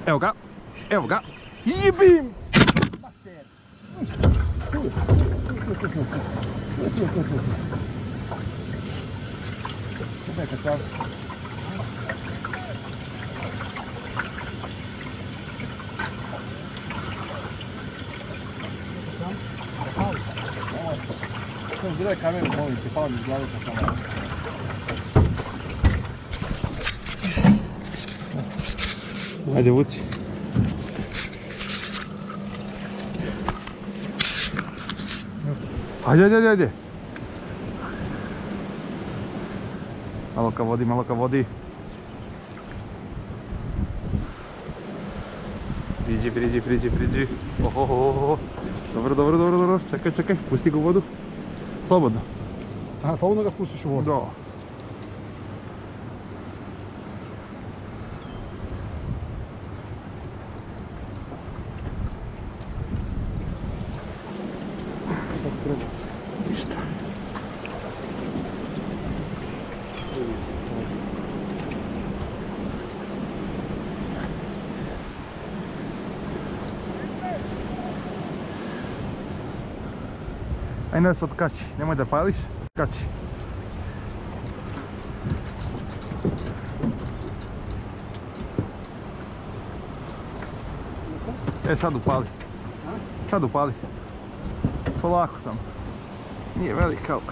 Evo ga, evo ga. Jebim! Neka stav. Sam zdraj kameru, molim te, pala mi iz glave sa kamera. Ajde, vuci. Ajde, ajde, ajde. Malo ka vodi, malo ka vodi. Priđi, priđi, priđi, priđi. Ohohoho. Dobro, dobro, dobro, dobro. Čekaj, čekaj, pusti ga u vodu. Slobodno. Aha, slobodno ga spustiš u vodu. Da. Ništa. Aj nas otkači, nemoj da pališ, kači. Sad upali. Sad upali. Polako sam. Nije velik, ali...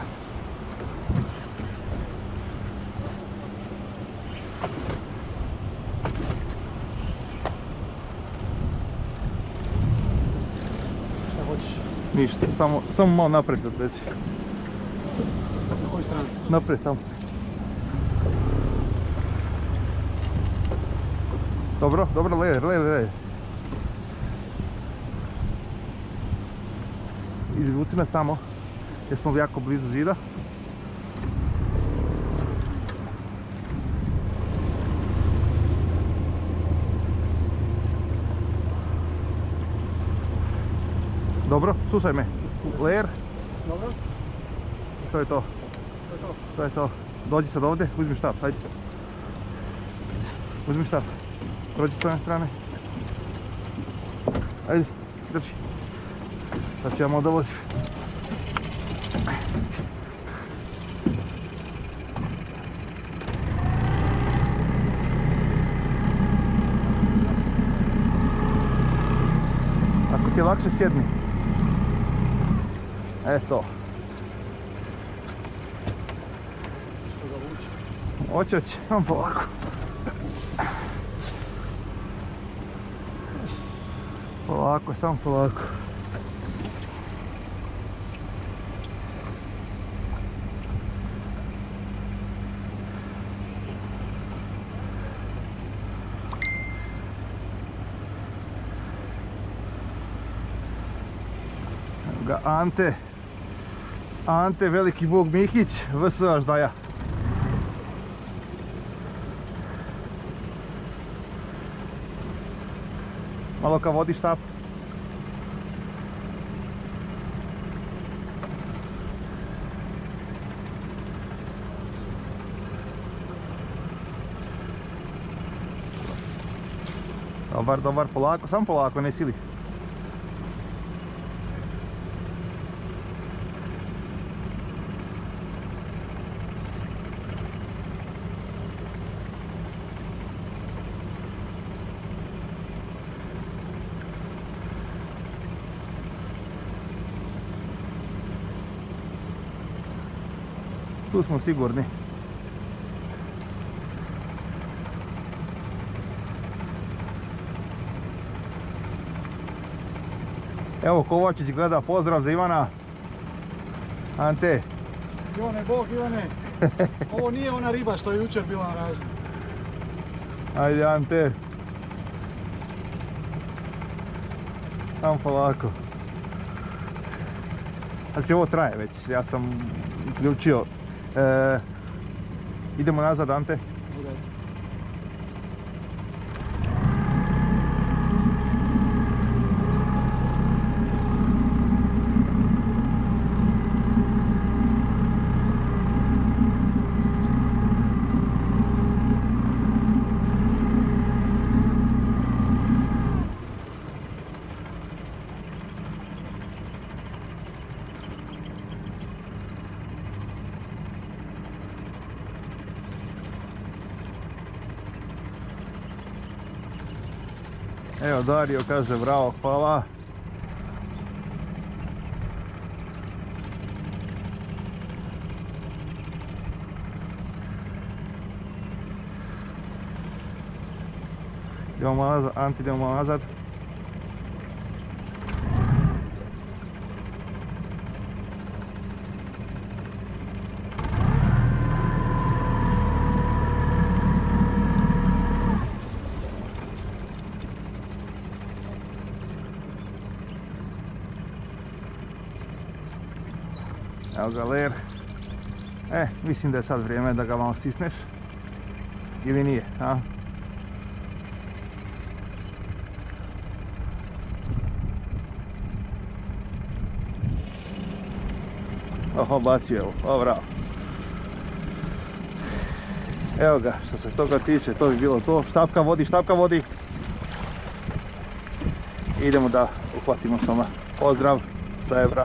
Šta hoćeš? Ništa, samo malo naprijed odveci. Na koju stranu? Naprijed, tamo. Dobro, dobro, lejer, lejer, lejer. Izvuci nas tamo, jer smo jako blizu zida. Dobro, slušaj me. Lejer. Dobro. To je to. To je to. To je to. Dođi sad ovdje, uzmi štap, hajde. Uzmi štap. Prođi s ove strane. Ajde, drži. Sad ću ja malo dolazim. Ako ti je lakše, sjedni. Eto. Što ga vuče? Oće, oće, imam polako. Polako, samo polako. Evo ga Ante. Ante, veliki Bog Mihić, VS Aždaja. Malo ka vodi štap. Dobar, dobar, polako, samo polako, ne sili. Tu smo sigurni. Evo Kovačić gleda, pozdrav za Ivana. Ante. Ivane, Bog Ivane. Ovo nije ona riba što je jučer bila na ražnju. Ajde Ante. Samo polako. Znači ovo traje već, ja sam uključio. Idemo nazad Ante. Evo Dario kaže bravo, hvala. Idemo malo nazad, Anti, idemo malo nazad. Evo ga ler. Mislim da je sad vrijeme da ga malo stisneš. Ili nije, a? Oho, bacio je ovo, bravo. Evo ga, što se toga tiče, to bi bilo to. Štapka vodi, štapka vodi. Idemo da uhvatimo soma. Pozdrav sa Ebra.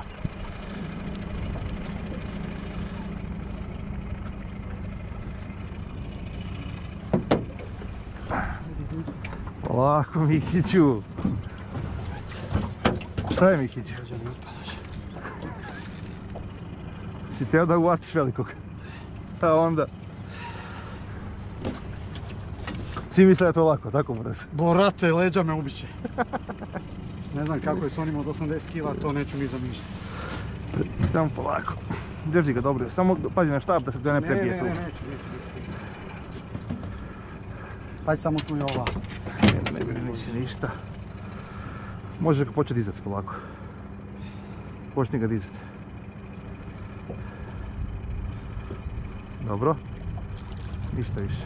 Polako Mikiću. Šta je Mikiću? Si teo da uvatiš velikog? A onda? Svi misle da je to lako, tako mora se. Borate, leđa me ubiće. Ne znam kako je s onim od 80 kila, to neću ni zamišljati. Samo polako. Drži ga dobro, samo pazi na štap da se ga ne prebije tu. Ne, neću. Pazi samo tu je ova. Ne neće ništa. Možeš ga početi dizati polako. Počni ga dizati. Dobro. Ništa više.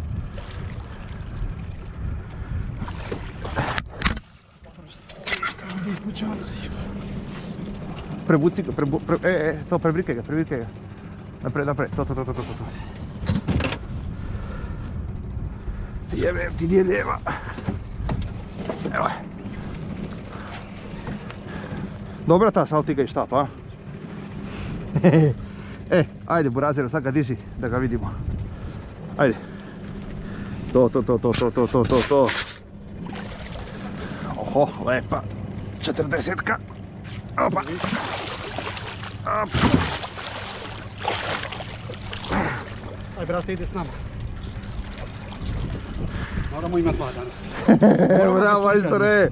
Prebuci ga, to prebrikaj ga. Napred, to. Jebem ti gdje ljeva. Evo. Dobra ta saltiga i štap, a? Ajde burazero, sad ga diži da ga vidimo. Ajde. To. Oho, lepa. 40-ka. Opa. Aj brate, ide s nama. Moramo imati dva danas. Bravo majstore.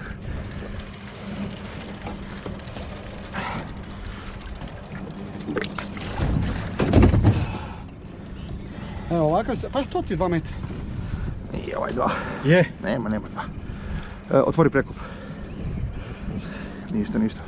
Evo ovakav se, pa to ti je 2 metra. Nije ovaj 2. Je. Nema 2. Otvori prekup. Ništa.